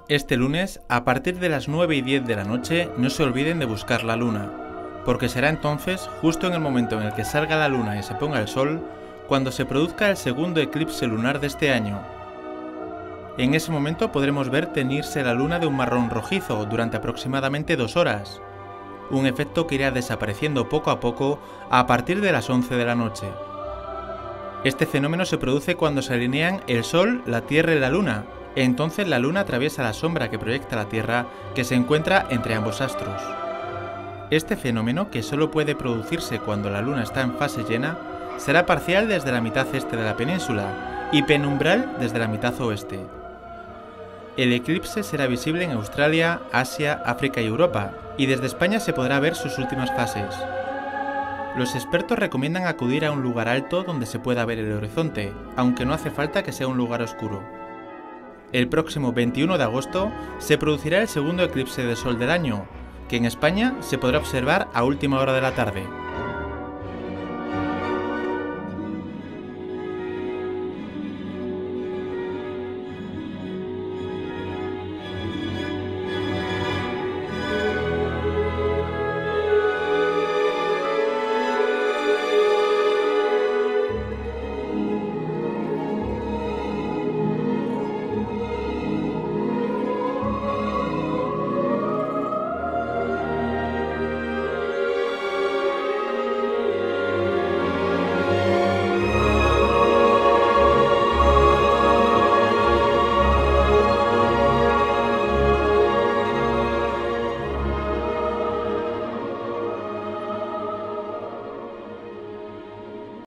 Este lunes, a partir de las 9:10 de la noche, no se olviden de buscar la luna, porque será entonces, justo en el momento en el que salga la luna y se ponga el sol, cuando se produzca el segundo eclipse lunar de este año. En ese momento podremos ver teñirse la luna de un marrón rojizo durante aproximadamente 2 horas, un efecto que irá desapareciendo poco a poco a partir de las 11 de la noche. Este fenómeno se produce cuando se alinean el Sol, la Tierra y la Luna. Entonces la Luna atraviesa la sombra que proyecta la Tierra, que se encuentra entre ambos astros. Este fenómeno, que solo puede producirse cuando la Luna está en fase llena, será parcial desde la mitad este de la península y penumbral desde la mitad oeste. El eclipse será visible en Australia, Asia, África y Europa, y desde España se podrá ver sus últimas fases. Los expertos recomiendan acudir a un lugar alto donde se pueda ver el horizonte, aunque no hace falta que sea un lugar oscuro. El próximo 21 de agosto se producirá el segundo eclipse de sol del año, que en España se podrá observar a última hora de la tarde.